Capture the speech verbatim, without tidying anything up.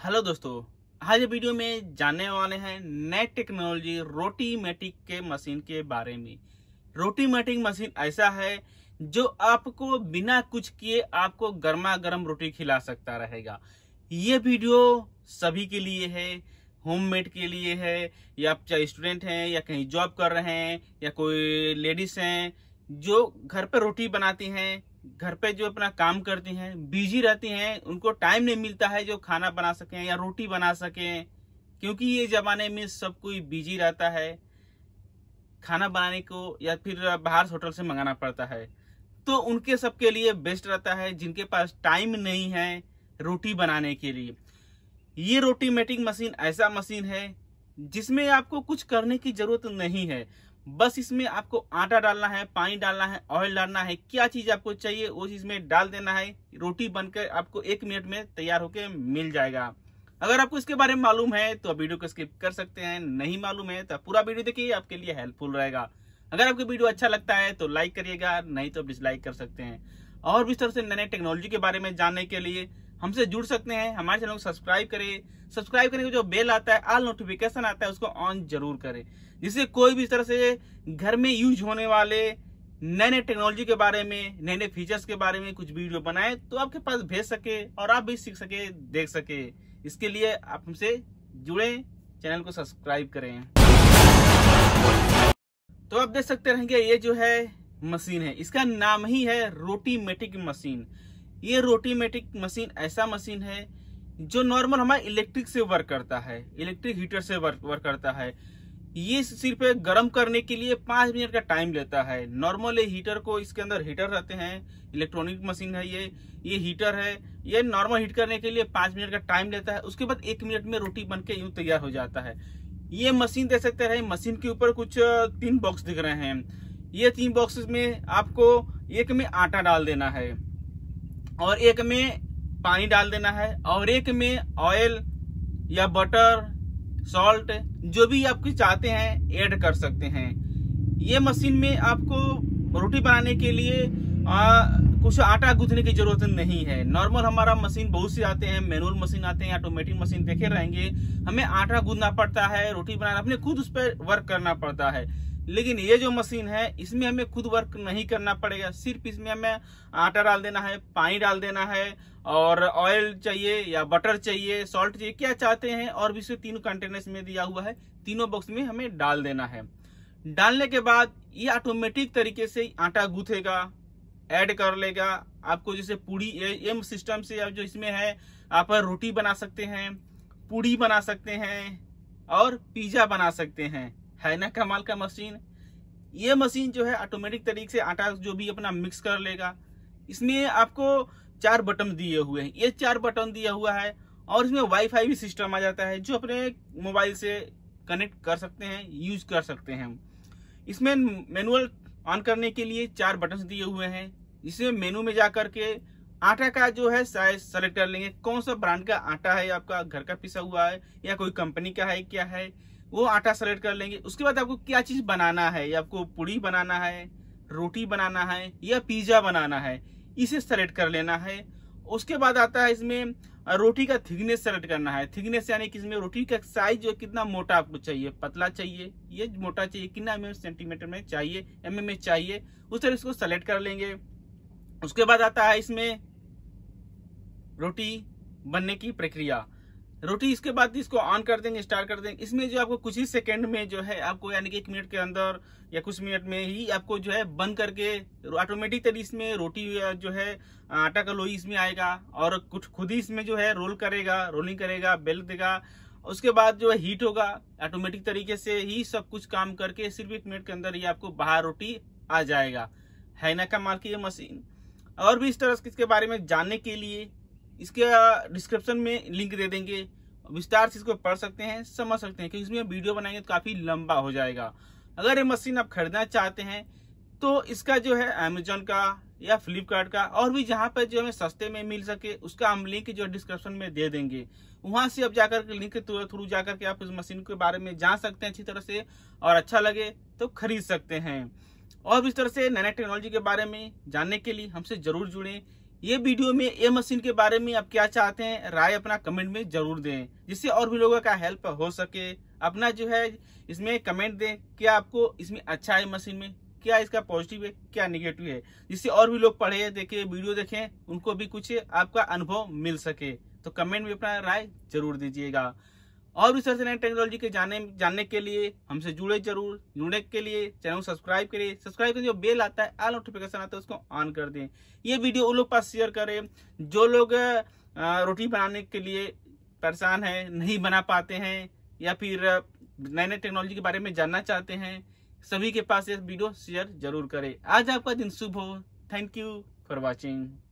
Hello दोस्तों, आज video में जानने वाले हैं नए टेक्नोलॉजी रोटीमेटिक के मशीन के बारे में। रोटीमेटिक मशीन ऐसा है जो आपको बिना कुछ किए आपको गर्मा गर्म रोटी खिला सकता रहेगा। ये वीडियो सभी के लिए है, होममेड के लिए है, या आप चाहे स्टूडेंट हैं या कहीं जॉब कर रहे हैं या कोई लेडीज हैं जो घर पे रोटी बनाती हैं, घर पे जो अपना काम करती हैं, बिजी रहती हैं, उनको टाइम नहीं मिलता है जो खाना बना सकें या रोटी बना सकें, क्योंकि ये जमाने में सब कोई बिजी रहता है। खाना बनाने को या फिर बाहर होटल से मंगाना पड़ता है, तो उनके सबके लिए बेस्ट रहता है जिनके पास टाइम नहीं है रोटी बनाने के लिए। ये रोटीमेटिक मशीन ऐसा मशीन है जिसमें आपको कुछ करने की जरूरत नहीं है, बस इसमें आपको आटा डालना है, पानी डालना है, ऑयल डालना है, क्या चीज आपको चाहिए वो चीज में डाल देना है, रोटी बनकर आपको एक मिनट में तैयार होकर मिल जाएगा। अगर आपको इसके बारे में मालूम है तो वीडियो को स्किप कर सकते हैं, नहीं मालूम है तो पूरा वीडियो देखिए, आपके लिए हेल्पफुल रहेगा। अगर आपको वीडियो अच्छा लगता है तो लाइक करिएगा, नहीं तो डिसलाइक कर सकते हैं। और भी इस तरह से नए नए टेक्नोलॉजी के बारे में जानने के लिए हमसे जुड़ सकते हैं। हमारे चैनल को सब्सक्राइब करें, सब्सक्राइब करने का जो बेल आता है, ऑल नोटिफिकेशन आता है, उसको ऑन जरूर करें, जिससे कोई भी इस तरह से घर में यूज होने वाले नए नए टेक्नोलॉजी के बारे में, नए नए फीचर्स के बारे में कुछ वीडियो बनाए तो आपके पास भेज सके और आप भी सीख सके, देख सके। इसके लिए आप हमसे जुड़े, चैनल को सब्सक्राइब करें। तो आप देख सकते रहेंगे ये जो है मशीन है, इसका नाम ही है रोटीमेटिक मशीन। ये रोटीमेटिक मशीन ऐसा मशीन है जो नॉर्मल हमारे इलेक्ट्रिक से वर्क करता है, इलेक्ट्रिक हीटर से वर्क वर्क करता है। ये सिर्फ गर्म करने के लिए पांच मिनट का टाइम लेता है। नॉर्मल हीटर को, इसके अंदर हीटर रहते हैं, इलेक्ट्रॉनिक मशीन है ये ये हीटर है, ये नॉर्मल हीट करने के लिए पांच मिनट का टाइम लेता है। उसके बाद एक मिनट में रोटी बनके यूं तैयार हो जाता है। ये मशीन देख सकते हैं, मशीन के ऊपर कुछ तीन बॉक्स दिख रहे हैं। ये तीन बॉक्सेस में आपको एक में आटा डाल देना है और एक में पानी डाल देना है और एक में ऑयल या बटर, सॉल्ट, जो भी आप चाहते हैं ऐड कर सकते हैं। ये मशीन में आपको रोटी बनाने के लिए आ, कुछ आटा गूंथने की जरूरत नहीं है। नॉर्मल हमारा मशीन बहुत से आते हैं, मैनुअल मशीन आते हैं, ऑटोमेटिक मशीन देखे रहेंगे, हमें आटा गूंथना पड़ता है, रोटी बनाना अपने खुद उस पर वर्क करना पड़ता है। लेकिन ये जो मशीन है इसमें हमें खुद वर्क नहीं करना पड़ेगा, सिर्फ इसमें हमें आटा डाल देना है, पानी डाल देना है और ऑयल चाहिए या बटर चाहिए, सॉल्ट चाहिए, क्या चाहते हैं, और भी इसमें तीनों कंटेनर्स में दिया हुआ है, तीनों बॉक्स में हमें डाल देना है। डालने के बाद ये ऑटोमेटिक तरीके से आटा गूंथेगा, ऐड कर लेगा आपको। जैसे पूड़ी एम सिस्टम से आप जो इसमें है, आप रोटी बना सकते हैं, पूड़ी बना सकते हैं और पिज्जा बना सकते हैं। है ना कमाल का मशीन। ये मशीन जो है ऑटोमेटिक तरीके से आटा जो भी अपना मिक्स कर लेगा। इसमें आपको चार बटन दिए हुए हैं, ये चार बटन दिया हुआ है और इसमें वाईफाई भी सिस्टम आ जाता है जो अपने मोबाइल से कनेक्ट कर सकते हैं, यूज कर सकते हैं। इसमें मैनुअल ऑन करने के लिए चार बटन दिए हुए हैं। इसमें मेनू में जाकर के आटा का जो है साइज सेलेक्ट कर लेंगे, कौन सा ब्रांड का आटा है, आपका घर का पिसा हुआ है या कोई कंपनी का है, क्या है, वो आटा सेलेक्ट कर लेंगे। उसके बाद आपको क्या चीज बनाना है, या आपको पूड़ी बनाना है, रोटी बनाना है या पिज्जा बनाना है, इसे सेलेक्ट कर लेना है। उसके बाद आता है इसमें रोटी का थिकनेस सेलेक्ट करना है। थिकनेस यानी कि इसमें रोटी का साइज जो कितना मोटा आपको चाहिए, पतला चाहिए, ये मोटा चाहिए, कितना एम एम सेंटीमीटर में चाहिए, एम एम में चाहिए, उस तरह इसको सेलेक्ट कर लेंगे। उसके बाद आता है इसमें रोटी बनने की प्रक्रिया। रोटी इसके बाद इसको ऑन कर देंगे, स्टार्ट कर देंगे। इसमें जो आपको कुछ ही सेकंड में जो है आपको, यानी कि एक मिनट के अंदर या कुछ मिनट में ही आपको जो है बंद करके ऑटोमेटिक तरीके इसमें रोटी जो है आटा का लोई इसमें आएगा और कुछ खुद ही इसमें जो है रोल करेगा, रोलिंग करेगा, बेल देगा। उसके बाद जो है हीट होगा, ऑटोमेटिक तरीके से ही सब कुछ काम करके सिर्फ एक मिनट के अंदर ही आपको बाहर रोटी आ जाएगा। है ना कमाल की ये मशीन। और भी इस तरह इसके बारे में जानने के लिए इसके डिस्क्रिप्शन में लिंक दे देंगे, विस्तार से इसको पढ़ सकते हैं, समझ सकते हैं, क्योंकि इसमें वीडियो बनाएंगे तो काफी लंबा हो जाएगा। अगर ये मशीन आप खरीदना चाहते हैं तो इसका जो है अमेजोन का या फ्लिपकार्ट का, और भी जहां पर जो हमें सस्ते में मिल सके उसका हम लिंक जो डिस्क्रिप्शन में दे देंगे। वहां से आप जाकर के लिंक के थ्रू जाकर के आप इस मशीन के बारे में जान सकते हैं अच्छी तरह से, और अच्छा लगे तो खरीद सकते हैं। और भी इस तरह से नए नए टेक्नोलॉजी के बारे में जानने के लिए हमसे जरूर जुड़ें। ये वीडियो में ये मशीन के बारे में आप क्या चाहते हैं, राय अपना कमेंट में जरूर दें, जिससे और भी लोगों का हेल्प हो सके। अपना जो है इसमें कमेंट दें, क्या आपको इसमें अच्छा है मशीन में, क्या इसका पॉजिटिव है, क्या निगेटिव है, जिससे और भी लोग पढ़े, देखें, वीडियो देखें, उनको भी कुछ आपका अनुभव मिल सके। तो कमेंट में अपना राय जरूर दीजिएगा। और भी सर्च नई टेक्नोलॉजी के जाने जानने के लिए हमसे जुड़े जरूर। जुड़ने के लिए चैनल को सब्सक्राइब करिए। सब्सक्राइब करके जो बेल आता है, ऑल नोटिफिकेशन आता है, उसको ऑन कर दें। ये वीडियो उन लोग पास शेयर करें जो लोग रोटी बनाने के लिए परेशान है, नहीं बना पाते हैं, या फिर नए नए टेक्नोलॉजी के बारे में जानना चाहते हैं। सभी के पास ये वीडियो शेयर जरूर करें। आज आपका दिन शुभ हो। Thank you for watching.